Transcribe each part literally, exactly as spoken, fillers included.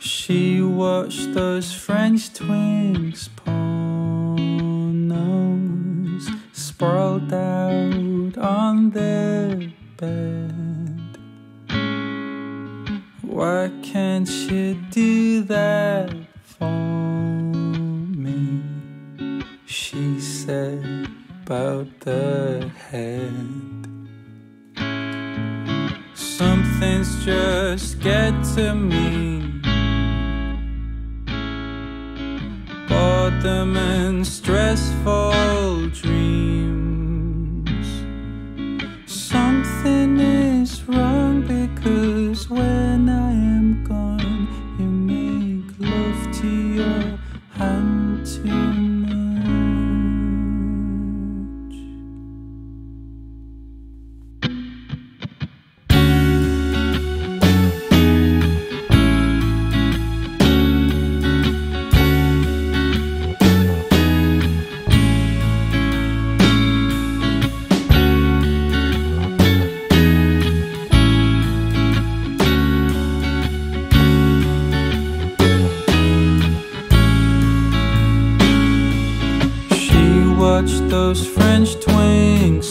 She watched those French Twinks Pornos sprawled out on their bed. Why can't you do that for me? She said, about the head. Some things just get to me. Boredom and stressful dreams. Something is wrong because when I am gone, you make love to your hand too much. Watch those French Twinks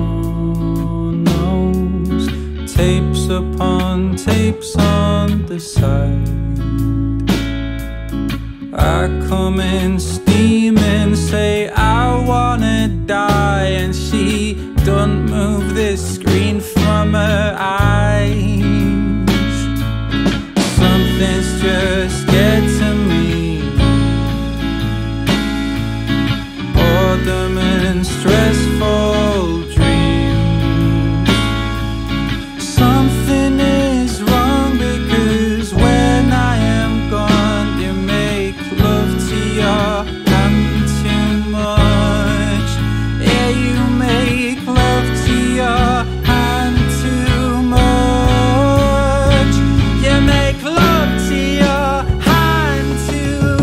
Pornos, tapes upon tapes on the side. I come in steaming, say I wanna die, and she don't move this screen from her eyes. Something's just getting me. Boredom and stressful dreams. Something is wrong because when I am gone, you make love to your hand too much. Yeah, you make love to your hand too much. You make love to your hand too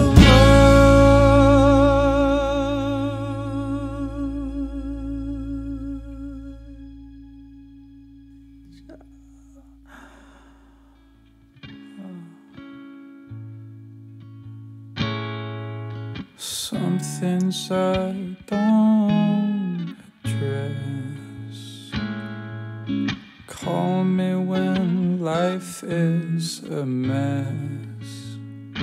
Some things I don't address. Call me when life is a mess.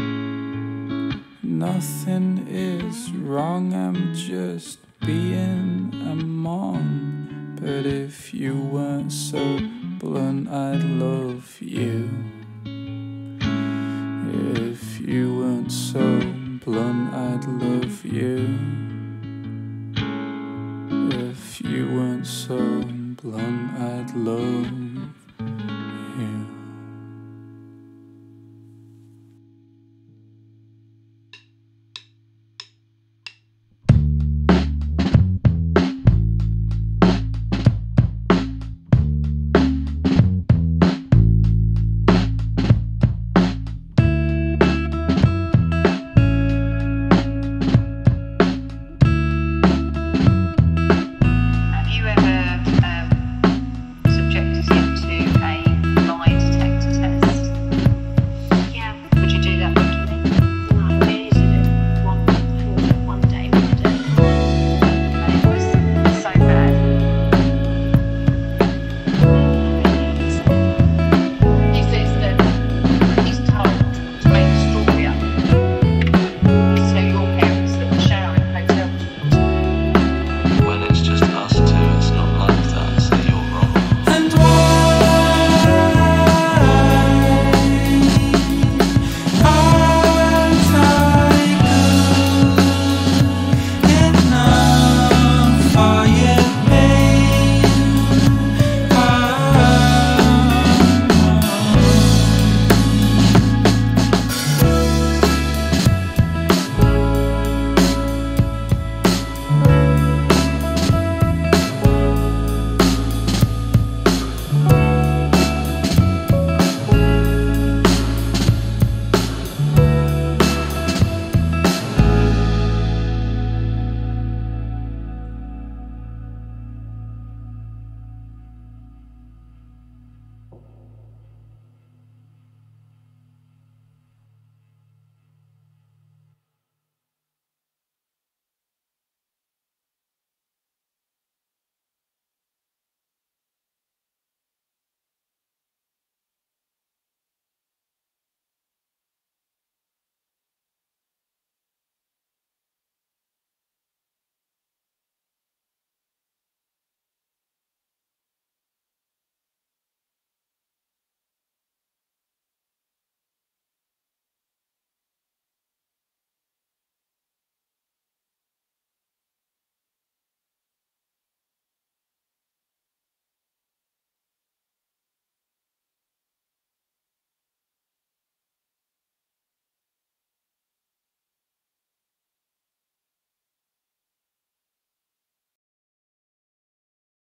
Nothing is wrong, I'm just being a mong. But if you weren't so blunt, I'd love you. If you weren't so blunt, I'd love you.